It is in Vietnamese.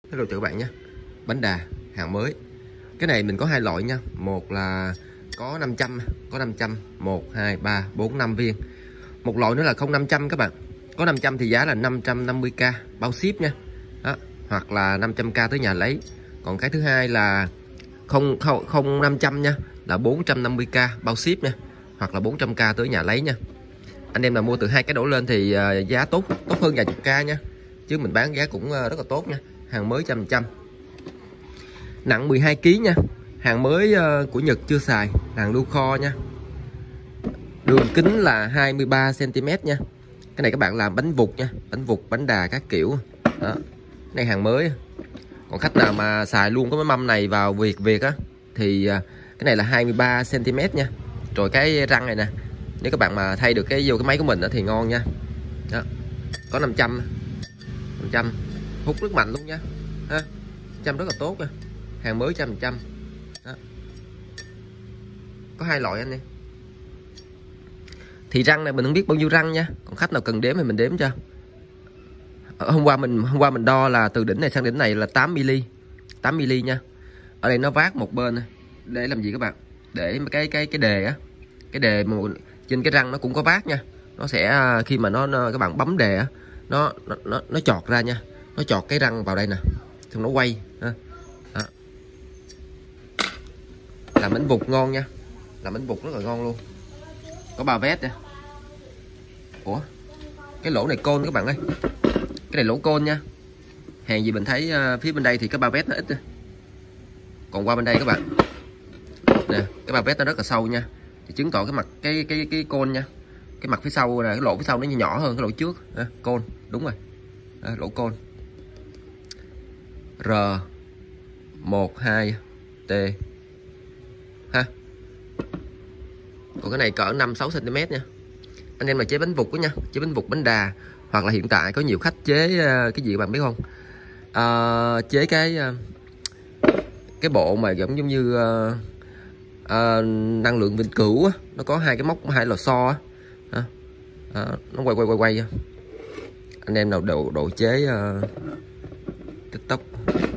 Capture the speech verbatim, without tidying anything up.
Hello chào các bạn nhé. Bánh đà hàng mới. Cái này mình có hai loại nha. Một là có năm trăm, có năm trăm, một, hai, ba, bốn, năm viên. Một loại nữa là không năm trăm các bạn. Có năm trăm thì giá là năm trăm năm mươi k bao ship nha. Đó. Hoặc là năm trăm k tới nhà lấy. Còn cái thứ hai là không không không năm trăm nha, là bốn trăm năm mươi k bao ship nha. Hoặc là bốn trăm k tới nhà lấy nha. Anh em nào mua từ hai cái đổ lên thì giá tốt tốt hơn vài chục k nha. Chứ mình bán giá cũng rất là tốt nha. Hàng mới trăm trăm. Nặng mười hai ki lô gam nha. Hàng mới của Nhật chưa xài, hàng lưu kho nha. Đường kính là hai mươi ba xăng ti mét nha. Cái này các bạn làm bánh vụt nha, bánh vụt, bánh đà các kiểu. Đó. Cái này hàng mới. Còn khách nào mà xài luôn cái mâm này vào việc việc á thì cái này là hai mươi ba xăng ti mét nha. Rồi cái răng này nè, nếu các bạn mà thay được cái vô cái máy của mình đó thì ngon nha. Đó. Có năm trăm. năm trăm. Hút rất mạnh luôn nha. Ha. năm trăm rất là tốt nha. Hàng mới trăm phần trăm. Có hai loại anh em. Thì răng này mình không biết bao nhiêu răng nha. Còn khách nào cần đếm thì mình đếm cho. Hôm qua mình hôm qua mình đo là từ đỉnh này sang đỉnh này là tám mi li. tám mi li nha. Ở đây nó vát một bên để làm gì các bạn? Để cái cái cái đề á. Cái đề mà trên cái răng nó cũng có vát nha. Nó sẽ khi mà nó, nó các bạn bấm đề á, nó nó nó nó chọt ra nha. Nó chọt cái răng vào đây nè. Xong nó quay ha. Đó. Làm bánh vụt ngon nha. Làm bánh vụt rất là ngon luôn. Có ba vét nha. Ủa? Cái lỗ này côn các bạn ơi. Cái này lỗ côn nha. Hàng gì mình thấy uh, phía bên đây thì cái ba vét nó ít thôi. Còn qua bên đây các bạn. Nè, cái ba vét nó rất là sâu nha. Thì chứng tỏ cái mặt cái cái cái côn nha. Cái mặt phía sau là cái lỗ phía sau nó nhỏ hơn cái lỗ trước. À, côn, đúng rồi. À, lỗ côn. R một hai T ha. Còn cái này cỡ năm sáu xăng ti mét nha. Anh em mà chế bánh vụt đó nha, chế bánh vụt, bánh đà, hoặc là hiện tại có nhiều khách chế cái gì bạn biết không? À, chế cái cái bộ mà giống giống như uh, uh, năng lượng vĩnh cửu á, nó có hai cái móc, hai lò xo á. À, nó quay quay quay quay. Anh em nào độ độ chế uh, TikTok